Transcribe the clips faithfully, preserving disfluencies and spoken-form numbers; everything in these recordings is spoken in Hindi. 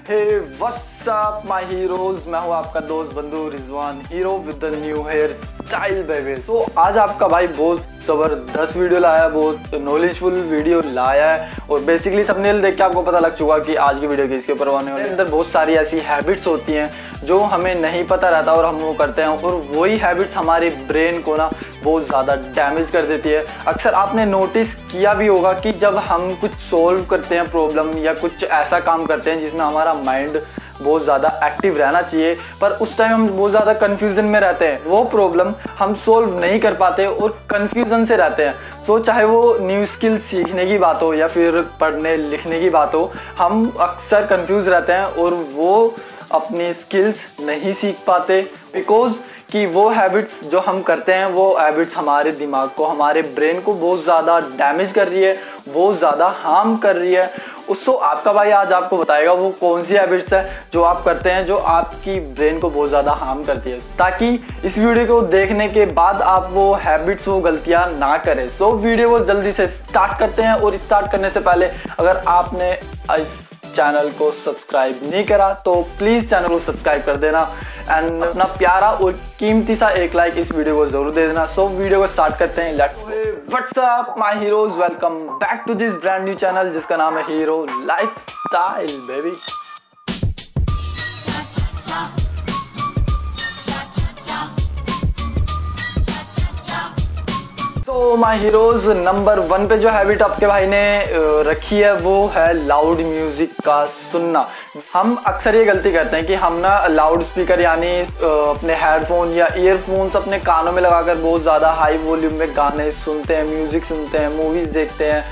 Hey what's up my heroes, मैं हूँ आपका दोस्त बंधु Rizwan hero with the new hair style baby. So आज आपका भाई बहुत ज़बरदस्त वीडियो लाया है, बहुत नॉलेजफुल वीडियो लाया है और बेसिकली थंबनेल देख के आपको पता लग चुका कि आज की वीडियो किसके ऊपर होने वाली है। अंदर बहुत सारी ऐसी हैबिट्स होती हैं जो हमें नहीं पता रहता और हम वो करते हैं और वही हैबिट्स हमारे ब्रेन को ना बहुत ज़्यादा डैमेज कर देती है। अक्सर आपने नोटिस किया भी होगा कि जब हम कुछ सोल्व करते हैं प्रॉब्लम या कुछ ऐसा काम करते हैं जिसमें हमारा माइंड बहुत ज़्यादा एक्टिव रहना चाहिए, पर उस टाइम हम बहुत ज़्यादा कन्फ्यूज़न में रहते हैं, वो प्रॉब्लम हम सोल्व नहीं कर पाते और कन्फ्यूज़न से रहते हैं। सो so, चाहे वो न्यू स्किल सीखने की बात हो या फिर पढ़ने लिखने की बात हो, हम अक्सर कन्फ्यूज़ रहते हैं और वो अपनी स्किल्स नहीं सीख पाते बिकॉज कि वो हैबिट्स जो हम करते हैं वो हैबिट्स हमारे दिमाग को, हमारे ब्रेन को बहुत ज़्यादा डैमेज कर रही है, बहुत ज़्यादा हार्म कर रही है। उसको आपका भाई आज आपको बताएगा वो कौन सी हैबिट्स है जो आप करते हैं जो आपकी ब्रेन को बहुत ज़्यादा हार्म करती है, ताकि इस वीडियो को देखने के बाद आप वो हैबिट्स, वो गलतियां ना करें। सो वीडियो को जल्दी से स्टार्ट करते हैं और स्टार्ट करने से पहले अगर आपने इस चैनल को सब्सक्राइब नहीं करा तो प्लीज़ चैनल को सब्सक्राइब कर देना एंड अपना प्यारा और कीमती सा एक लाइक इस वीडियो को जरूर दे देना। सो वीडियो को स्टार्ट करते हैं। Let's what's up my heroes, welcome back to this brand new channel जिसका नाम है हीरो लाइफस्टाइल बेबी। तो माय हीरोज, नंबर वन पे जो हैबिट आपके भाई ने रखी है वो है लाउड म्यूजिक का सुनना। हम अक्सर ये गलती करते हैं कि हम ना लाउड स्पीकर यानी अपने हेडफोन या ईयरफोन्स अपने कानों में लगाकर बहुत ज़्यादा हाई वॉल्यूम में गाने सुनते हैं, म्यूज़िक सुनते हैं, मूवीज़ देखते हैं।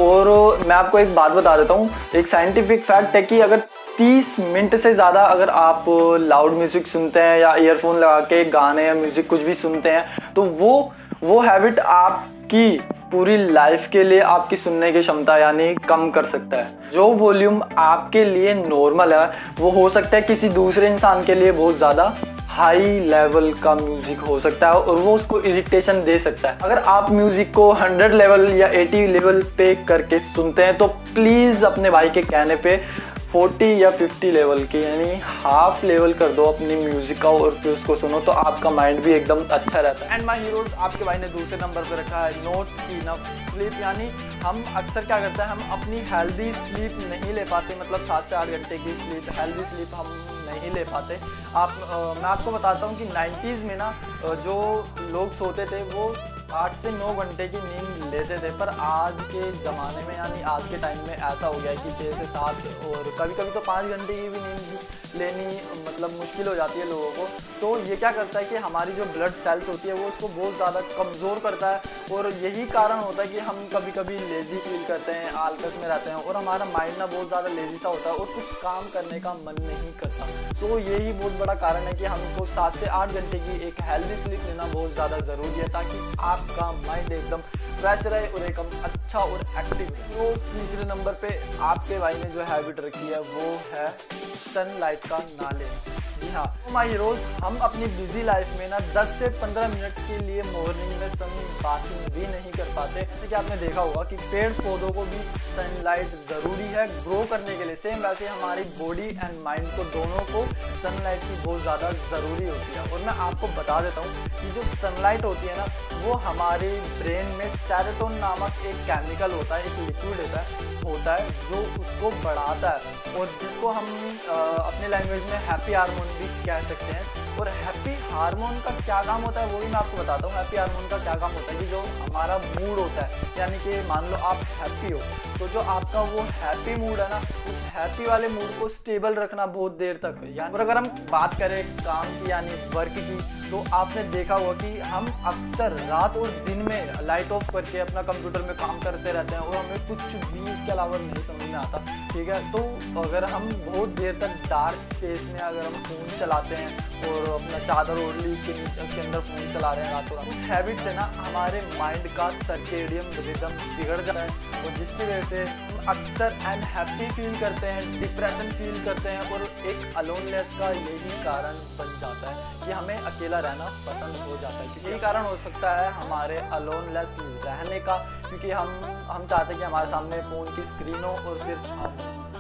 और मैं आपको एक बात बता देता हूँ, एक साइंटिफिक फैक्ट है कि अगर तीस मिनट से ज़्यादा अगर आप लाउड म्यूज़िक सुनते हैं या ईयरफोन लगा के गाने या म्यूज़िक कुछ भी सुनते हैं तो वो वो हैबिट आपकी पूरी लाइफ के लिए आपकी सुनने की क्षमता यानी कम कर सकता है। जो वॉल्यूम आपके लिए नॉर्मल है वो हो सकता है किसी दूसरे इंसान के लिए बहुत ज़्यादा हाई लेवल का म्यूज़िक हो सकता है और वो उसको इरिटेशन दे सकता है। अगर आप म्यूज़िक को हंड्रेड लेवल या एटी लेवल पे करके सुनते हैं तो प्लीज़ अपने भाई के कहने पे फोर्टी या फिफ्टी लेवल की यानी हाफ लेवल कर दो अपनी म्यूजिक का और फिर उसको सुनो तो आपका माइंड भी एकदम अच्छा रहता है। एंड माय हीरोज, आपके भाई ने दूसरे नंबर पे रखा है नॉट इनफ स्लीप, यानी हम अक्सर क्या करते हैं, हम अपनी हेल्दी स्लीप नहीं ले पाते, मतलब सात से आठ घंटे की स्लीप, हेल्दी स्लीप हम नहीं ले पाते। आप आ, मैं आपको बताता हूँ कि नाइन्टीज़ में ना जो लोग सोते थे वो आठ से नौ घंटे की नींद लेते थे, पर आज के ज़माने में यानी आज के टाइम में ऐसा हो गया है कि छः से सात और कभी कभी तो पाँच घंटे की भी नींद लेनी मतलब मुश्किल हो जाती है लोगों को। तो ये क्या करता है कि हमारी जो ब्लड सेल्स होती है वो उसको बहुत ज़्यादा कमज़ोर करता है और यही कारण होता है कि हम कभी कभी लेज़ी फील करते हैं, आलकस में रहते हैं और हमारा माइंड ना बहुत ज़्यादा लेज़ी सा होता है और कुछ काम करने का मन नहीं करता। तो यही बहुत बड़ा कारण है कि हमको सात से आठ घंटे की एक हेल्दी स्लीप लेना बहुत ज़्यादा ज़रूरी है ताकि आपका माइंड एकदम फ्रेश रहे और एकदम अच्छा और एक्टिव रहे। तो तीसरे नंबर पे आपके भाई ने जो हैबिट रखी है वो है सनलाइट का ना लेना। जी हाँ, तो माय हीरोज, हम अपनी बिजी लाइफ में ना दस से पंद्रह मिनट के लिए मॉर्निंग में सन बाथिंग भी नहीं कर पाते। जैसे कि आपने देखा होगा कि पेड़ पौधों को भी सनलाइट ज़रूरी है ग्रो करने के लिए, सेम वैसे हमारी बॉडी एंड माइंड को दोनों को सनलाइट की बहुत ज़्यादा ज़रूरी होती है। और मैं आपको बता देता हूँ कि जो सनलाइट होती है ना वो हमारे ब्रेन में सेरोटोनिन नामक एक केमिकल होता है, एक लिक्विड होता है होता है जो उसको बढ़ाता है और जिसको हम आ, अपने लैंग्वेज में हैप्पी हार्मोन भी कह सकते हैं। और हैप्पी हार्मोन का क्या काम होता है वो भी मैं आपको बताता हूँ। हैप्पी हार्मोन का क्या काम होता है कि जो हमारा मूड होता है, यानी कि मान लो आप हैप्पी हो तो जो आपका वो हैप्पी मूड है ना, उस हैप्पी वाले मूड को स्टेबल रखना बहुत देर तक है। यानी और अगर हम बात करें काम की यानी वर्क की, तो आपने देखा होगा कि हम अक्सर रात और दिन में लाइट ऑफ करके अपना कंप्यूटर में काम करते रहते हैं और हमें कुछ भी इसके अलावा नहीं समझ में आता, ठीक है। तो अगर हम बहुत देर तक डार्क स्पेस में अगर हम फ़ोन चलाते हैं और अपना चादर ओढ़ ली उसके नीचे उसके अंदर फ़ोन चला रहे हैं रातों रात, उस हैबिट से ना हमारे माइंड का सर्केडियन रिदम बिगड़ जाता है और जिसकी वजह से अक्सर अनहैप्पी फील करते हैं, डिप्रेशन फील करते हैं और एक अलोननेस का यही कारण बन जाता है कि हमें अकेला रहना पसंद हो जाता है। यही कारण हो सकता है हमारे अलोनलेस रहने का, क्योंकि हम हम चाहते हैं कि हमारे सामने फ़ोन की स्क्रीन हो और सिर्फ हम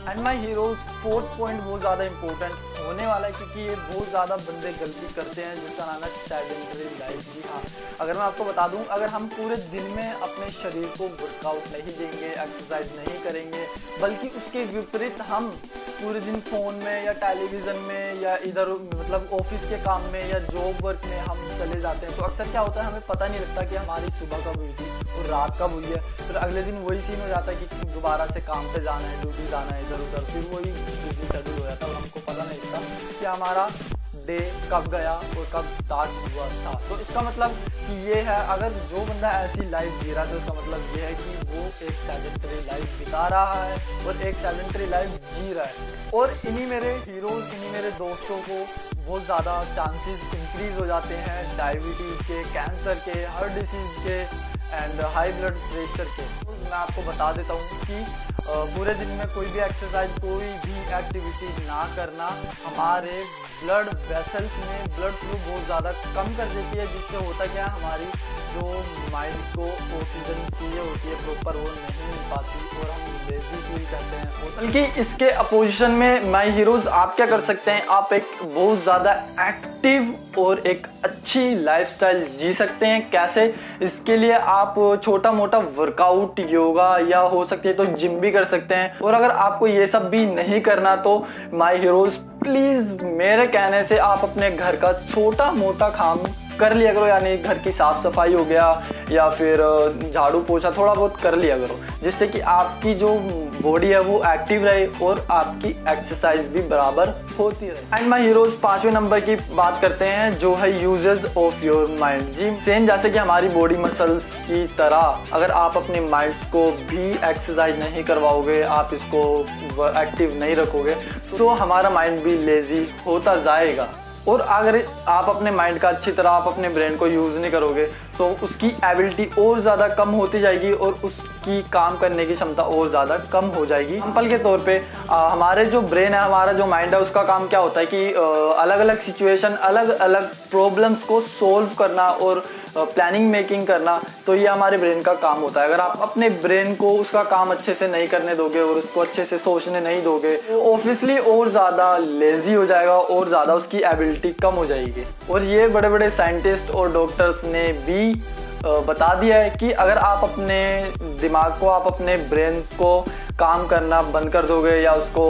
and my heroes fourth point बहुत ज़्यादा इंपॉर्टेंट होने वाला है, क्योंकि ये बहुत ज़्यादा बंदे गलती करते हैं, जिसका नाम है सेडेंटरी लाइफ। जी हाँ, अगर मैं आपको बता दूं, अगर हम पूरे दिन में अपने शरीर को वर्कआउट नहीं देंगे, एक्सरसाइज नहीं करेंगे, बल्कि उसके विपरीत हम पूरे दिन फ़ोन में या टेलीविज़न में या इधर मतलब ऑफिस के काम में या जॉब वर्क में हम चले जाते हैं, तो अक्सर क्या होता है, हमें पता नहीं लगता कि हमारी सुबह कब हुई थी और रात कब हुई है। फिर अगले दिन वही सीन हो जाता है कि दोबारा से काम पे जाना है, ड्यूटी जाना है, इधर उधर, फिर वही बिजी शेड्यूल हो जाता है और हमको पता नहीं लगता कि हमारा डे कब गया और कब स्टार्ट हुआ था। तो इसका मतलब कि ये है, अगर जो बंदा ऐसी लाइफ जी रहा है तो इसका मतलब ये है कि वो एक सेडेंटरी लाइफ बिता रहा है और एक सेडेंटरी लाइफ जी रहा है। और इन्हीं मेरे हीरोज, इन्हीं मेरे दोस्तों को बहुत ज़्यादा चांसेस इंक्रीज़ हो जाते हैं डायबिटीज़ के, कैंसर के, हार्ट डिसीज़ के एंड हाई ब्लड प्रेशर के। तो मैं आपको बता देता हूँ कि पूरे दिन में कोई भी एक्सरसाइज, कोई भी एक्टिविटी ना करना हमारे ब्लड वेसल्स में ब्लड फ्लो बहुत ज़्यादा कम कर देती है, जिससे होता क्या, हमारी जो माइंड को ऑक्सीजन चाहिए होती है प्रॉपर, वो नहीं मिल पाती और हम लेजी फील करते हैं। बल्कि इसके अपोजिशन में माय हीरोज आप क्या कर सकते हैं, आप एक बहुत ज़्यादा एक्टिव और एक अच्छी लाइफस्टाइल जी सकते हैं। कैसे? इसके लिए आप छोटा मोटा वर्कआउट, योगा या हो सकती है तो जिम भी कर सकते हैं। और अगर आपको ये सब भी नहीं करना तो माय हीरोज प्लीज़ मेरे कहने से आप अपने घर का छोटा मोटा काम कर लिया करो, यानी घर की साफ़ सफाई हो गया या फिर झाड़ू पोछा थोड़ा बहुत कर लिया करो, जिससे कि आपकी जो बॉडी है वो एक्टिव रहे और आपकी एक्सरसाइज भी बराबर होती रहे। एंड माय हीरोज पांचवें नंबर की बात करते हैं, जो है यूजेस ऑफ योर माइंड। जी सेम जैसे कि हमारी बॉडी मसल्स की तरह, अगर आप अपने माइंड्स को भी एक्सरसाइज नहीं करवाओगे, आप इसको एक्टिव नहीं रखोगे, तो हमारा माइंड भी लेजी होता जाएगा। और अगर आप अपने माइंड का अच्छी तरह, आप अपने ब्रेन को यूज़ नहीं करोगे, सो उसकी एबिलिटी और ज़्यादा कम होती जाएगी और उसकी काम करने की क्षमता और ज़्यादा कम हो जाएगी। एग्जाम्पल के तौर पे आ, हमारे जो ब्रेन है, हमारा जो माइंड है, उसका काम क्या होता है कि अलग अलग सिचुएशन, अलग अलग प्रॉब्लम्स को सोल्व करना और प्लानिंग मेकिंग करना, तो ये हमारे ब्रेन का काम होता है। अगर आप अपने ब्रेन को उसका काम अच्छे से नहीं करने दोगे और उसको अच्छे से सोचने नहीं दोगे, तो ऑब्वियसली और ज़्यादा लेजी हो जाएगा और ज़्यादा उसकी एबिलिटी कम हो जाएगी। और ये बड़े बड़े साइंटिस्ट और डॉक्टर्स ने भी बता दिया है कि अगर आप अपने दिमाग को, आप अपने ब्रेन को काम करना बंद कर दोगे या उसको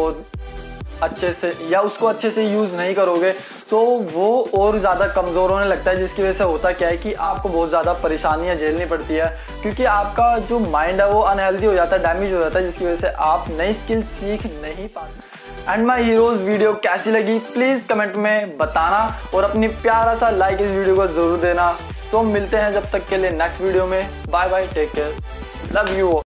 अच्छे से या उसको अच्छे से यूज़ नहीं करोगे, तो वो और ज़्यादा कमज़ोर होने लगता है, जिसकी वजह से होता क्या है कि आपको बहुत ज़्यादा परेशानियां झेलनी पड़ती है, क्योंकि आपका जो माइंड है वो अनहेल्दी हो जाता है, डैमेज हो जाता है, जिसकी वजह से आप नई स्किल सीख नहीं पाते। एंड माय हीरोज वीडियो कैसी लगी प्लीज़ कमेंट में बताना और अपनी प्यारा सा लाइक इस वीडियो को ज़रूर देना। तो मिलते हैं जब तक के लिए नेक्स्ट वीडियो में। Bye bye, take care, love you.